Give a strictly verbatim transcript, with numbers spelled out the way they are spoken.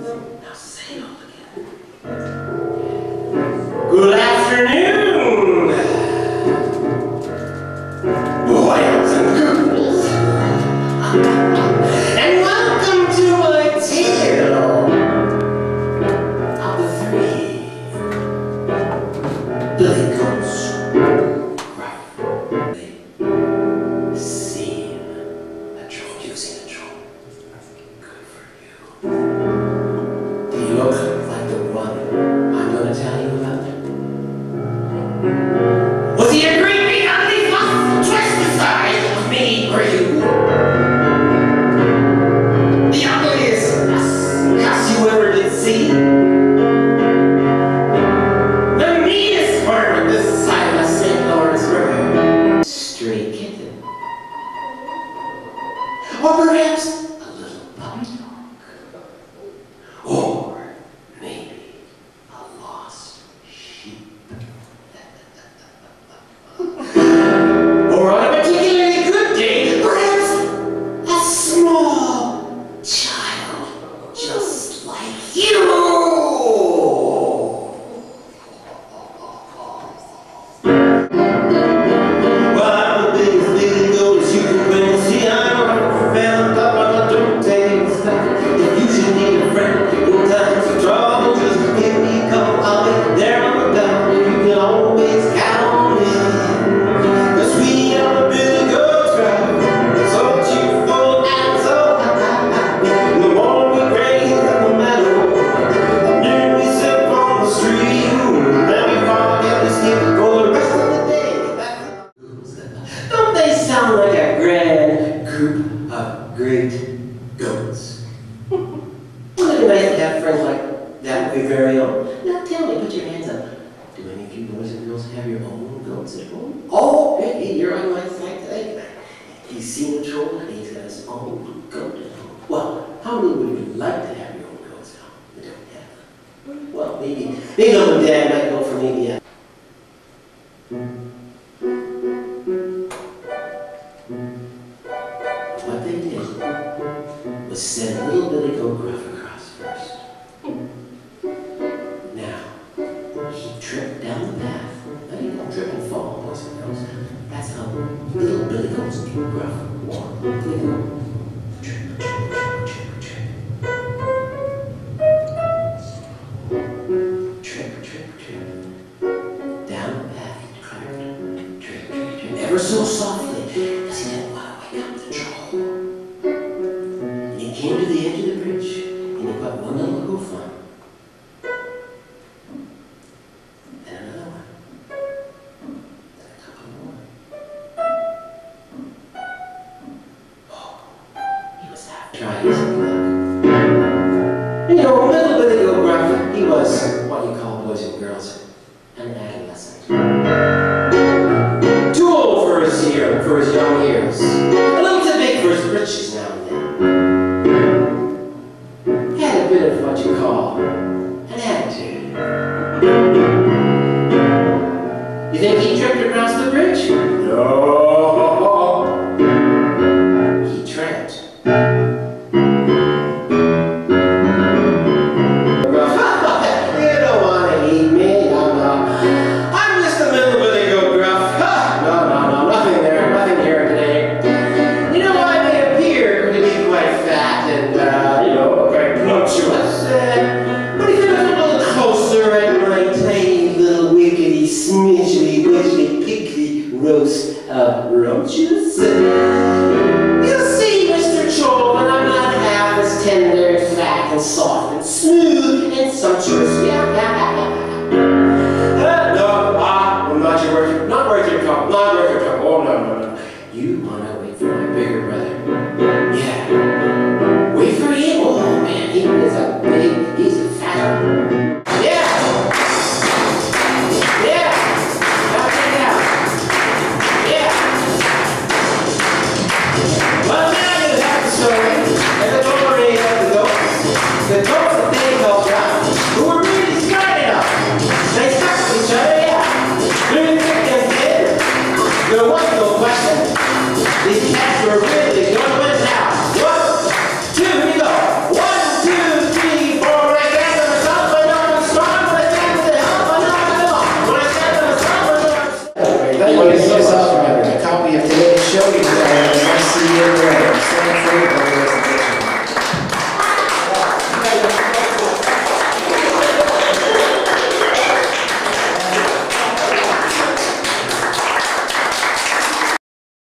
Now say it all together. Good afternoon, boys and girls, and welcome to my tale of the three Billy Goats Gruff. They seem a troll. You've seen a troll. Good for you. Do you look like the one I'm going to tell you about? Was he a great big ugly fluff twice the size of me or you? The ugliest cuss, cuss you ever did see? The meanest bird this side of the Saint Lawrence River? Stray kitten. Or perhaps a little puppy dog. Or maybe a lost sheep. Or on a particularly good day, perhaps a small child just like you. Well, I'm the biggest Billy Goat as you can bring. See, I'm a found up on the don't take stuff. If you should need a friend in times of trouble, just give me a call. I'll be there on the bell. You can always count on me. 'Cause we are the Billy Goats Gruff. So cheerful and so happy. The more we graze at the meadow, then we sip on the stream. Then we forget to sleep for the rest of the day. Don't they sound like a grand group of great goats? Wouldn't it be nice to have friends like that with your very own? Now tell me, put your hands up. Do any of you boys and girls have your own goats at home? Oh, hey, you're on my side today. He's seen a troll and he's got his own goat at home. Well, how many would you like to have your own goats at home? You don't have them. Well, maybe, maybe Mom and Dad might go for maybe a What they did was send little Billy Goat Gruff across first. Now, he tripped down the path. Now you don't trip and fall, boys and girls. That's how little Billy Goats Gruff walk. They go trip, trip, trip, trip, trip. Trip, trip, trip. Down the path he tripped. Trip, trip, trip. Ever so softly, because he didn't want to wake up the troll. And he came to the edge of the bridge, and he put one little hoof on. Then another one. Then a couple more. Oh, he was half dry as a plug. And you know, little Billy Goat Gruff, he was what you call, boys and girls, an adolescent. Too old for his year, for his young years. A little too big for his britches now and then. Had a bit of what you call an attitude. You think he tripped across the bridge? No. He tramped. You don't want to eat me, no, no. I'm just a little Billy Goat Gruff. No, no, no, nothing there, nothing here today. You know, I may appear to be quite fat and, uh, you know, quite voluptuous. Uh, but if you look a little closer at my tiny little wiggly, smidgely, widgely, piggly roast of roaches, you'll see, Mister Troll, that I'm not half as tender, fat, and soft, and smooth, and sumptuous. Yeah, yeah, yeah, yeah. Uh, no, ah, I'm not your worth, not worth your talk, not worth your talk. Oh, no, no, no. You want to wait for my bigger brother. Yeah. Wait for him. Oh, man, he is a big, he's a fat one. Yeah. Yeah. Now check it out. Yeah. Well, now you have the story. And the story of the goats. The goats that they